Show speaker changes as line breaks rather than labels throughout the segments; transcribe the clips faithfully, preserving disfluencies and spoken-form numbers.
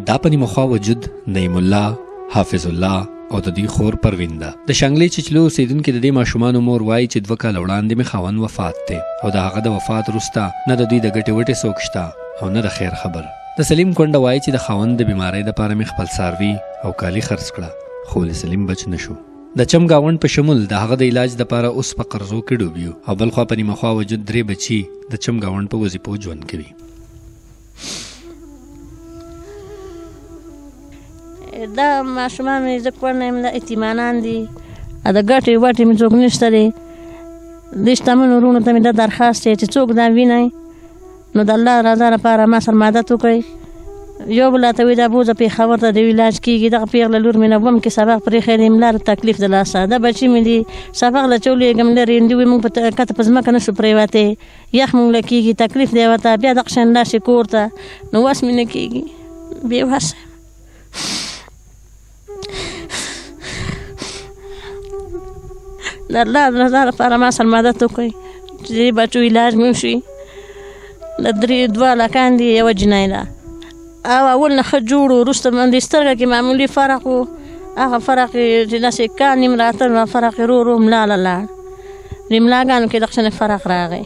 دا په نیمه خوا وجود نعیم الله، حافظ الله او د دوی خور پروین ده. د شانګلې چیچلو اوسیدونکي د دې ماشومانو مور وایي چې دوه کاله وړاندې مې خاوند وفات دی او د هغه د وفات وروسته نه د دوی د ګټې وټې څوک شته او نه د خیر خبر. د سلیم کونډه وایي چې د خاوند د بیمارۍ دپاره مې خپل څاروي او کالي خرڅ کړه خو له سلیم بچ نه شو. د چم گاونډ په شمول د هغه د علاج دپاره اوس په قرضو کې ډوب یو او بل خوا په نیمه خوا وجود درې بچي د چم گاونډ په وظیفو ژوند کوي.
دا ماشومان مې زه کونډه یم، دا یتیمانان دي، د ګټې وټې مې څوک نشته دی. دې شتمنو وروڼو ته مې دا درخواست دی چې څوک دا وینئ نو د الله رضا لپاره ما سره مدد وکړئ. یو بل راته وایي دا بوځه پېښور ته د علاج کېږي، دغه پېغله لور مې نه وم کې سبق پرېښی دی، ملا تکلیف د لاسه دا بچي مې دي سبق له چې ولېږم لرې هندي وي موږ په کته په ځمکه نه شو پرېوتی، یخ موږ له کېږي، تکلیف دی ورته، بیا دغه شان راشي کور ته نو وس مې نه کېږي، بې وسه. د الله رضا لپاره ما سره مدد وکړئ چې دې بچو علاج مې وشي. د درې دوه هلکان دي، یوه جنۍ ده او اول نه ښه جوړ و، وروسته باندې سترګه کې معمولي فرق و، هغه فرق یې چې داسې کال نیم راته نو فرق یې رو رو ملا له لاړ، د ملاګانو کې دغسې فرق راغی.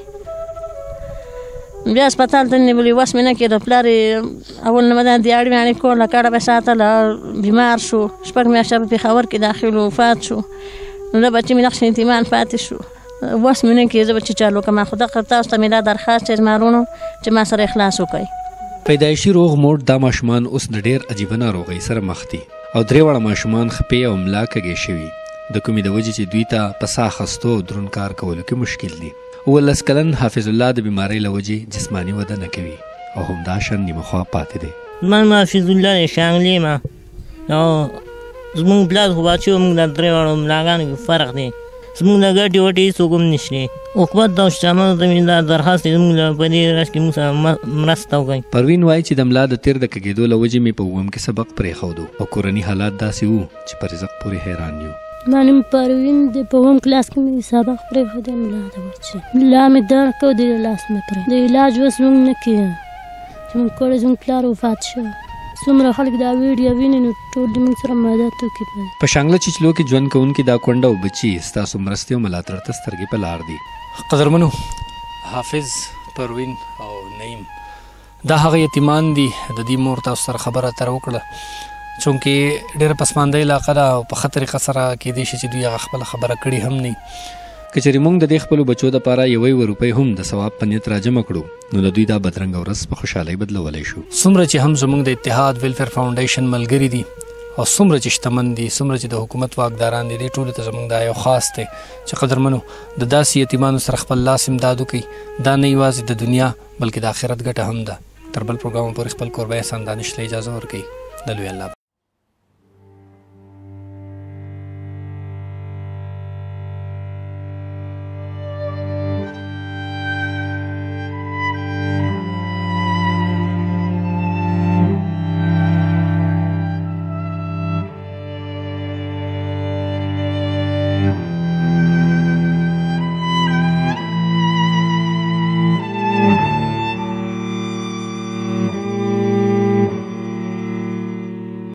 بیا هسپتال ته نیولي، وس مې نه کېده، پلار یې اول نه به دا دیاړې ویاړې کور له کډه به ساتله، بیمار شو، شپږ میاشته په پېښور کې داخل و، وفات شو. نو دا بچی مې دغسې یتیمان پاتې شو، وس مې نه کېږي زه به چې چالو کړم. خو دغه تاسو ته مې دا درخواست دی زما وروڼو چې ما سره اخلاص وکړئ.
پیدایشي روغ موډ دا ماشومان اوس د ډېر عجیبه ناروغۍ سره مخ دي او درې واړه ماشومان خپې او ملا کږې شوي د کومې د وجې چې دوی ته په ساه اخیستو او دروند کار کولو کې مشکل دي. اوولس کلن حافظ الله د بیمارۍ له وجې جسماني وده نه کوي او همداشان نیمه خوا پاتې دی.
من حافظ الله دی، شانګلې ما او زمونږ پلار خو بچو موږ د درې واړو ملاګانو کې فرق دی، زمونږ د ګټې وټې هېڅوک هم نشته. حکومت او شتمنو ته مې دا درخواست دی زمونږ په دې رش کې موږ سره مرسته وکړئ.
پروین وایي چې د ملا د تیر د کږېدو له وجې مې په اووم کې سبق پرېښودو او کورني حالات داسې وو چې په رزق پورې حیران یو.
ما نوم پروین دی، په اووم کلاس کې مې سبق پرېښودی، ملا د بچی ملا مې درد کو، د لاس مې پرې د علاج اوس موږ نه کېږه چې موږ کړی زموږ پلار وفات شو. څومره خلک دا ویډیو ویني نو ټول دې موږ سره مدد وکړي.
په شانګله چیچلو کې ژوند کوونکي دا کونډه او بچي ستاسو مرستې او ملاتړ ته سترګې په لار دي. قدرمنو، حافظ، پروین او نعیم دا هغه یتیمان دي. د دې مور تاسو سره خبره اتره وکړه چونکې ډېره پسمانده علاقه ده او په ښه طریقه سره کیدای شي چې دوی هغه خپله خبره کړې هم نه. که چېرې موږ د دې خپلو بچو دپاره یوه یوه روپۍ هم د ثواب په نیت راجمع کړو نو د دوی دا بدرنګه ورځ په خوشحالۍ بدلولی شو. څومره چې هم زموږ د اتحاد ویلفیر فاونډیشن ملګري دي او څومره چې شتمن دي، څومره چې د حکومت واکداران دي، دې ټولو ته زموږ دا یو خاص دی چې قدرمنو د داسې یتیمانو سره خپل لاس امداد وکړي. دا نه یوازې د دنیا بلکې د آخرت ګټه هم ده. تر بل پروګرام پورې خپل کوربه احسان دانش ته اجازه ورکوي. د لوی الله